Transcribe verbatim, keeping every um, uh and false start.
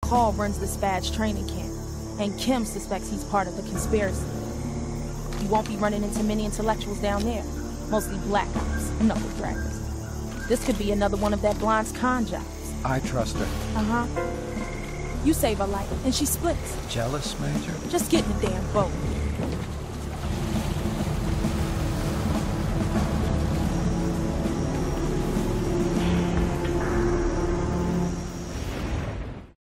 Call runs this badge training camp, and Kim suspects he's part of the conspiracy. You won't be running into many intellectuals down there, mostly black ops and knuckle draggers. This could be another one of that blonde's con jobs. I trust her. Uh-huh. You save her life, and she splits. Jealous, Major? Just get in the damn boat.